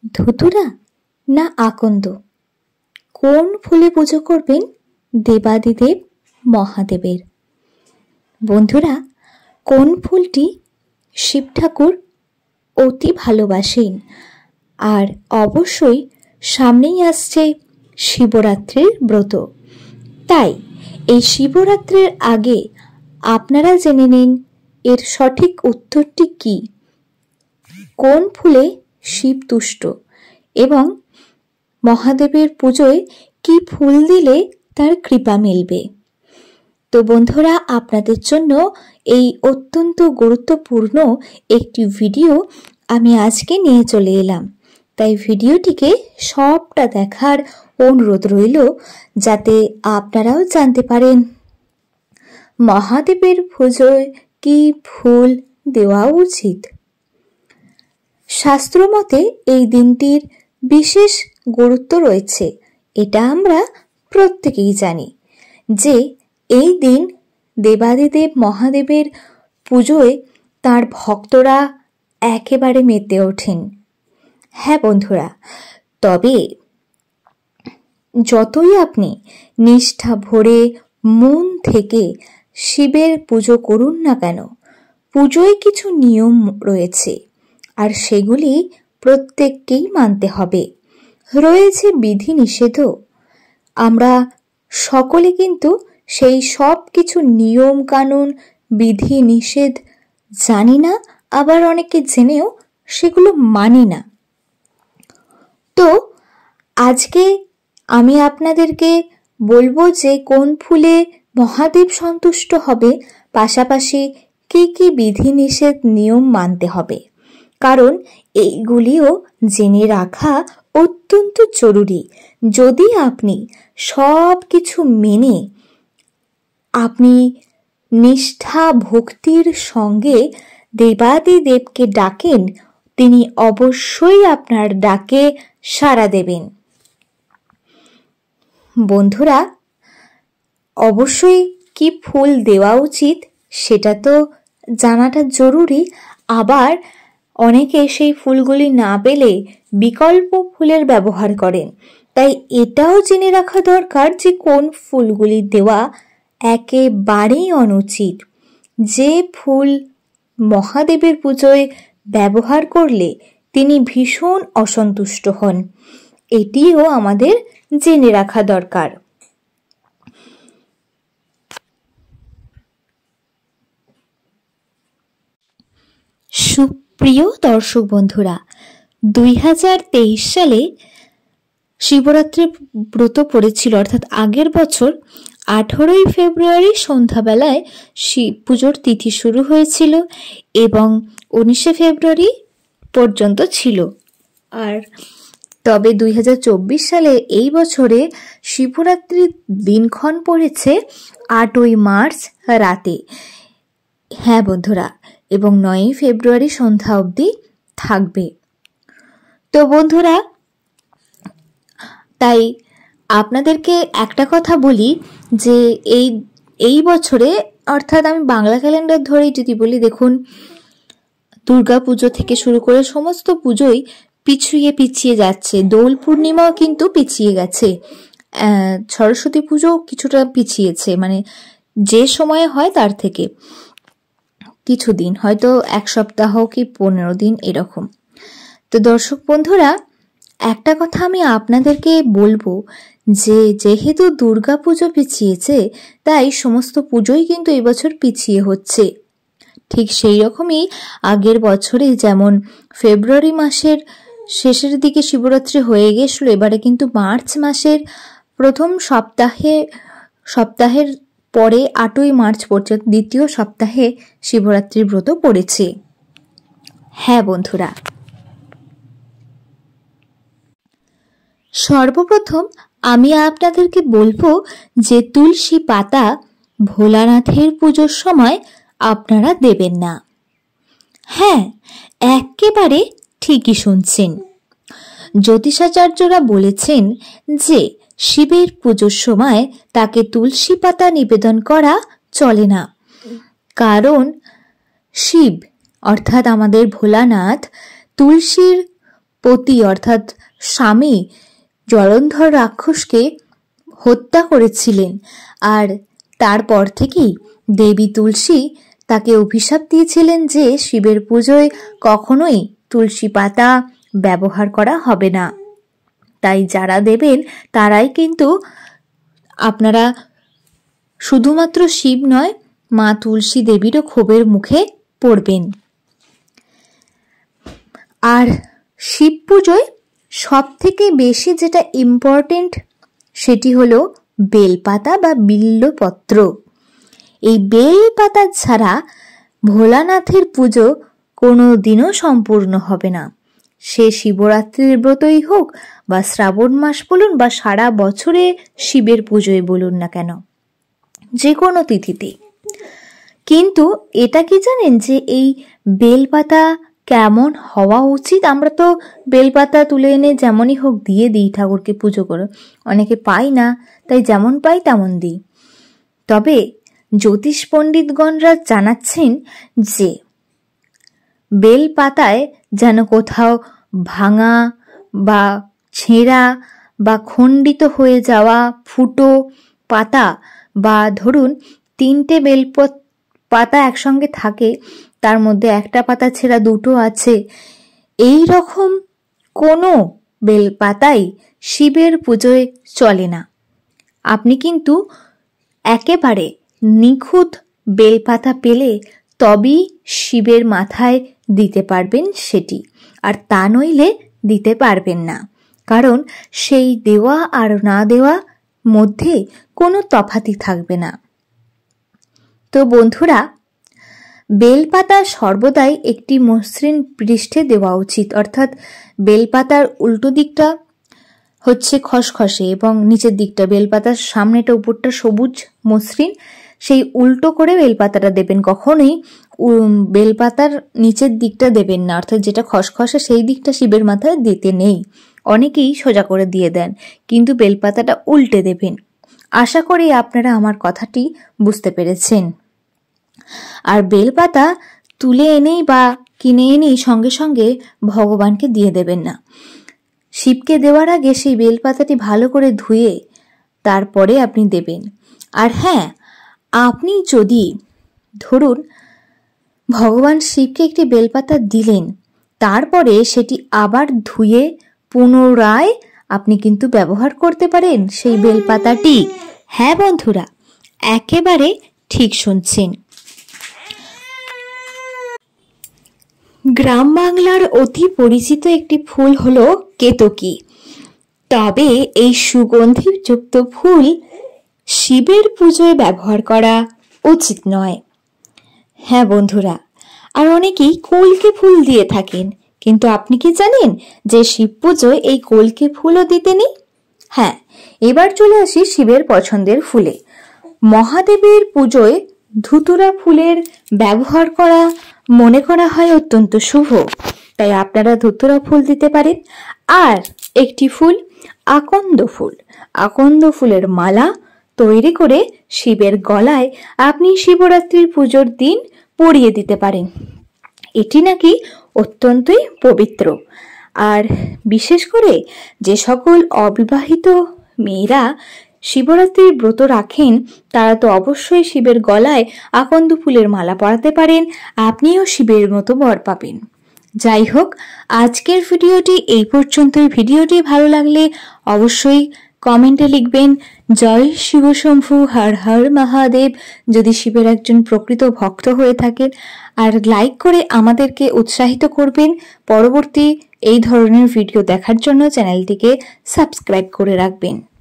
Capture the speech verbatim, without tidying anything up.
ধুতুরা না আকন্দ? কোন ফুলে পুজো করবেন দেবাদিদেব মহাদেবের? বন্ধুরা, কোন ফুলটি শিব ঠাকুর অতি ভালোবাসেন? আর অবশ্যই সামনেই আসছে শিবরাত্রির ব্রত, তাই এই শিবরাত্রির আগে আপনারা জেনে নিন এর সঠিক উত্তরটি কি। কোন ফুলে শিব তুষ্ট এবং মহাদেবের পুজোয় কি ফুল দিলে তার কৃপা মিলবে। তো বন্ধুরা, আপনাদের জন্য এই অত্যন্ত গুরুত্বপূর্ণ একটি ভিডিও আমি আজকে নিয়ে চলে এলাম, তাই ভিডিওটিকে সবটা দেখার অনুরোধ রইল, যাতে আপনারাও জানতে পারেন মহাদেবের পুজোয় কি ফুল দেওয়া উচিত। শাস্ত্রমতে এই দিনটির বিশেষ গুরুত্ব রয়েছে, এটা আমরা প্রত্যেকেই জানি যে এই দিন দেবাদিদেব মহাদেবের পুজোয় তার ভক্তরা একেবারে মেতে ওঠেন। হ্যাঁ বন্ধুরা, তবে যতই আপনি নিষ্ঠা ভরে মন থেকে শিবের পুজো করুন না কেন, পুজোয় কিছু নিয়ম রয়েছে আর সেগুলি প্রত্যেককেই মানতে হবে। রয়েছে বিধি নিষেধও। আমরা সকলে কিন্তু সেই সব কিছু নিয়ম কানুন বিধি নিষেধ জানি না, আবার অনেকে জেনেও সেগুলো মানি না। তো আজকে আমি আপনাদেরকে বলবো যে কোন ফুলে মহাদেব সন্তুষ্ট হবে, পাশাপাশি কি কি বিধি নিষেধ নিয়ম মানতে হবে, কারণ এইগুলিও জেনে রাখা অত্যন্ত জরুরি। যদি আপনি সব কিছু মেনে আপনি নিষ্ঠা ভক্তির সঙ্গে দেবাদিদেবকে ডাকেন, তিনি অবশ্যই আপনার ডাকে সাড়া দেবেন। বন্ধুরা, অবশ্যই কি ফুল দেওয়া উচিত সেটা তো জানাটা জরুরি। আবার অনেকে সেই ফুলগুলি না পেলে বিকল্প ফুলের ব্যবহার করেন, তাই এটাও জেনে রাখা দরকার যে কোন ফুলগুলি দেওয়া একেবারেই অনুচিত। যে ফুল মহাদেবের পুজোয় ব্যবহার করলে তিনি ভীষণ অসন্তুষ্ট হন, এটিও আমাদের জেনে রাখা দরকার। সুপ্রিয় দর্শক বন্ধুরা, দুই হাজার তেইশ সালে শিবরাত্রির ব্রত পড়েছিল, অর্থাৎ আগের বছর আঠেরোই ফেব্রুয়ারি সন্ধ্যাবেলায় শিব পুজোর তিথি শুরু হয়েছিল এবং উনিশে ফেব্রুয়ারি পর্যন্ত ছিল। আর তবে দুই হাজার চব্বিশ সালে এই বছরে শিবরাত্রির দিনক্ষণ পড়েছে আটই মার্চ রাতে। হ্যাঁ বন্ধুরা, এবং নয়ই ফেব্রুয়ারি সন্ধ্যা অবধি থাকবে। তো বন্ধুরা, তাই আপনাদেরকে একটা কথা বলি যে এই এই বছরে, অর্থাৎ আমি বাংলা ক্যালেন্ডার ধরেই যদি বলি, দেখুন দুর্গা পুজো থেকে শুরু করে সমস্ত পুজোই পিছিয়ে পিছিয়ে যাচ্ছে। দোল পূর্ণিমাও কিন্তু পিছিয়ে গেছে, সরস্বতী পুজো কিছুটা পিছিয়েছে, মানে যে সময়ে হয় তার থেকে কিছুদিন, হয়তো এক সপ্তাহ কি পনেরো দিন এরকম। তো দর্শক বন্ধুরা, একটা কথা আমি আপনাদেরকে বলবো যে যেহেতু দুর্গা পুজো পিছিয়েছে, তাই সমস্ত পুজোই কিন্তু এবছর পিছিয়ে হচ্ছে। ঠিক সেই রকমই আগের বছরে যেমন ফেব্রুয়ারি মাসের শেষের দিকে শিবরাত্রি হয়ে গেছিল, এবারে কিন্তু মার্চ মাসের প্রথম সপ্তাহে সপ্তাহের পরে আটই মার্চ পর্যন্ত দ্বিতীয় সপ্তাহে শিবরাত্রির ব্রত পড়েছে। হ্যাঁ বন্ধুরা, সর্বপ্রথম আমি আপনাদেরকে বলবো যে তুলসী পাতা ভোলানাথের পুজোর সময় আপনারা দেবেন না। হ্যাঁ, একেবারে ঠিকই শুনছেন। জ্যোতিষাচার্যরা বলেছেন যে শিবের পুজোর সময় তাকে তুলসী পাতা নিবেদন করা চলে না, কারণ শিব অর্থাৎ আমাদের ভোলানাথ তুলসীর পতি অর্থাৎ স্বামী জলন্ধর রাক্ষসকে হত্যা করেছিলেন। আর তারপর থেকেই দেবী তুলসী তাকে অভিশাপ দিয়েছিলেন যে শিবের পুজোয় কখনোই তুলসী পাতা ব্যবহার করা হবে না। তাই যারা দেবেন তারাই কিন্তু আপনারা শুধুমাত্র শিব নয়, মা তুলসী দেবীরও ক্ষোভের মুখে পড়বেন। আর শিব পুজোয় সব থেকে বেশি যেটা ইম্পর্টেন্ট সেটি হলো বেলপাতা বা বিল্বপত্র। এই বেলপাতা ছাড়া ভোলানাথের পুজো কোনো দিনও সম্পূর্ণ হবে না। সে শিবরাত্রির ব্রতই হোক বা শ্রাবণ মাস বলুন বা সারা বছরে শিবের পুজোয় বলুন না কেন, যে কোনো তিথিতে। কিন্তু এটা কি জানেন যে এই বেলপাতা কেমন হওয়া উচিত? আমরা তো বেলপাতা তুলে এনে যেমনই হোক দিয়ে দিই ঠাকুরকে পুজো করে, অনেকে পাই না, তাই যেমন পাই তেমন দিই। তবে জ্যোতিষ পণ্ডিতগণরা জানাচ্ছেন যে বেলপাতায় যেন কোথাও ভাঙা বা ছেঁড়া বা খণ্ডিত হয়ে যাওয়া ফুটো পাতা, বা ধরুন তিনটে বেল পাতা একসঙ্গে থাকে, তার মধ্যে একটা পাতা ছেঁড়া দুটো আছে, এই রকম কোনো বেলপাতাই শিবের পুজোয় চলে না। আপনি কিন্তু একেবারে নিখুঁত বেলপাতা পেলে তবেই শিবের মাথায় দিতে পারবেন সেটি, আর তা নইলে দিতে পারবেন না। কারণ সেই দেওয়া আর না দেওয়া মধ্যে কোনো তফাৎই থাকবে না। তো বন্ধুরা, বেলপাতা সর্বদাই একটি মসৃণ পৃষ্ঠে দেওয়া উচিত, অর্থাৎ বেলপাতার উল্টো দিকটা হচ্ছে খসখসে এবং নিচের দিকটা, বেলপাতার সামনেটা উপরটা সবুজ মসৃণ, সেই উল্টো করে বেলপাতাটা দেবেন। কখনোই বেলপাতার নিচের দিকটা দেবেন না, অর্থাৎ যেটা খসখসে সেই দিকটা শিবের মাথায় দিতে নেই। অনেকেই সোজা করে দিয়ে দেন, কিন্তু বেলপাতাটা উল্টে দেবেন। আশা করি আপনারা আমার কথাটি বুঝতে পেরেছেন। আর বেলপাতা তুলে এনেই বা কিনে এনেই সঙ্গে সঙ্গে ভগবানকে দিয়ে দেবেন না। শিবকে দেওয়ার আগে সেই বেলপাতাটি ভালো করে ধুয়ে তারপরে আপনি দেবেন। আর হ্যাঁ, আপনি যদি ধরুন ভগবান শিবকে একটি বেলপাতা দিলেন, তারপরে সেটি আবার ধুয়ে পুনরায় আপনি কিন্তু ব্যবহার করতে পারেন সেই বেলপাতাটি। হ্যাঁ বন্ধুরা, একেবারে ঠিক শুনছেন। গ্রাম বাংলার অতি পরিচিত একটি ফুল হলো কেতকী। তবে এই সুগন্ধিযুক্ত ফুল শিবের পুজোয় ব্যবহার করা উচিত নয়। হ্যাঁ বন্ধুরা, আর অনেকেই কলকে ফুল দিয়ে থাকেন, কিন্তু আপনি কি জানেন যে শিব পুজোয় এই কলকে ফুলও দিতে নেই? হ্যাঁ, এবার চলে আসি শিবের পছন্দের ফুলে। মহাদেবের পুজোয় ধুতুরা ফুলের ব্যবহার করা মনে করা হয় অত্যন্ত শুভ, তাই আপনারা ধুতুরা ফুল দিতে পারেন। আর একটি ফুল আকন্দ ফুল, আকন্দ ফুলের মালা তৈরি করে শিবের গলায় আপনি শিবরাত্রির পুজোর দিন পরিয়ে দিতে পারেন। এটি নাকি অত্যন্তই পবিত্র। আর বিশেষ করে যে সকল অবিবাহিত মেয়েরা শিবরাত্রির ব্রত রাখেন, তারা তো অবশ্যই শিবের গলায় আকন্দ ফুলের মালা পরাতে পারেন, আপনিও শিবের মতো বর পাবেন। যাই হোক, আজকের ভিডিওটি এই পর্যন্তই। ভিডিওটি ভালো লাগলে অবশ্যই কমেন্টে লিখবেন জয় শিব শম্ভু, হর হর মহাদেব, যদি শিবের একজন প্রকৃত ভক্ত হয়ে থাকেন। আর লাইক করে আমাদেরকে উৎসাহিত করবেন পরবর্তী এই ধরনের ভিডিও দেখার জন্য। চ্যানেলটিকে সাবস্ক্রাইব করে রাখবেন।